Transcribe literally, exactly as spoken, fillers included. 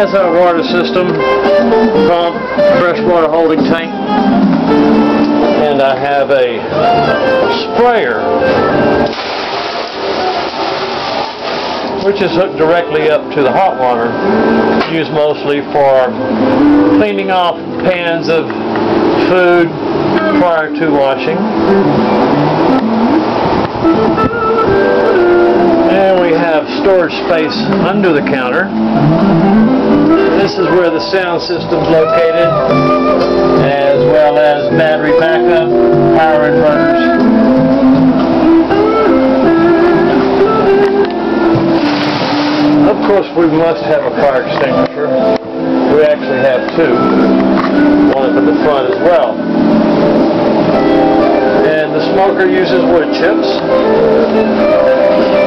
That's our water system, pump, freshwater holding tank, and I have a sprayer which is hooked directly up to the hot water, used mostly for cleaning off pans of food prior to washing. And we have storage space under the counter. This is where the sound system is located, as well as battery backup, power inverters. Of course, we must have a fire extinguisher. We actually have two. One up in the front as well. And the smoker uses wood chips.